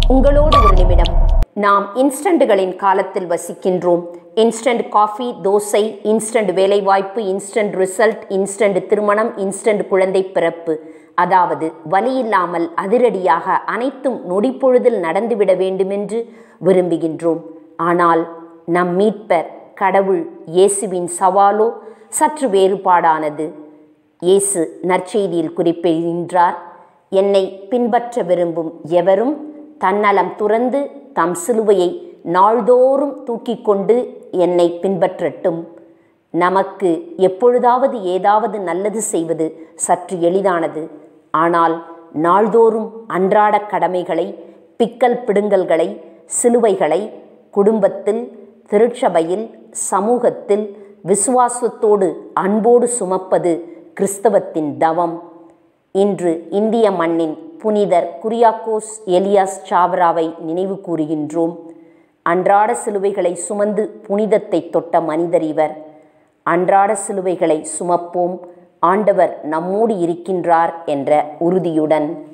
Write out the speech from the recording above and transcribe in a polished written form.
உங்களோடு ஒரு நிமிடம். நாம் இன்ஸ்டன்ட்களின் காலத்தில் வசிக்கின்றோம். இன்ஸ்டன்ட் காஃபி, தோசை, இன்ஸ்டன்ட் வேலைவாய்ப்பு, இன்ஸ்டன்ட் ரிசல்ட், இன்ஸ்டன்ட் திருமணம், இன்ஸ்டன்ட் குழந்தை பிறப்பு. அதாவது வலியில்லாமல் அதிரடியாக அனைத்தும் நொடிப்பொழுதில் நடந்துவிட வேண்டுமென்று விரும்புகின்றோம். ஆனால் நம் மீட்பர் கடவுள் இயேசுவின் சவாலோ சற்று வேறுபாடானது. இயேசு நற்செய்தியில் குறிப்பிடுகின்றார், என்னை பின்பற்ற விரும்பும் எவரும் தன்னலம் துறந்து தம் சிலுவையை நாள்தோறும் தூக்கி கொண்டு என்னை பின்பற்றட்டும். நமக்கு எப்பொழுதாவது ஏதாவது நல்லது செய்வது சற்று எளிதானது. ஆனால் நாள்தோறும் அன்றாட கடமைகளை, பிக்கல் பிடுங்கல்களை, சிலுவைகளை குடும்பத்தில், திருச்சபையில், சமூகத்தில் விசுவாசத்தோடு அன்போடு சுமப்பது கிறிஸ்தவத்தின் தவம். இன்று இந்திய மண்ணின் புனிதர் குரியாக்கோஸ் எலியாஸ் சாவராவை நினைவு கூறுகின்றோம். அன்றாட சிலுவைகளை சுமந்து புனிதத்தை தொட்ட மனிதர் இவர். அன்றாட சிலுவைகளை சுமப்போம், ஆண்டவர் நம்மோடு இருக்கின்றார் என்ற உறுதியுடன்.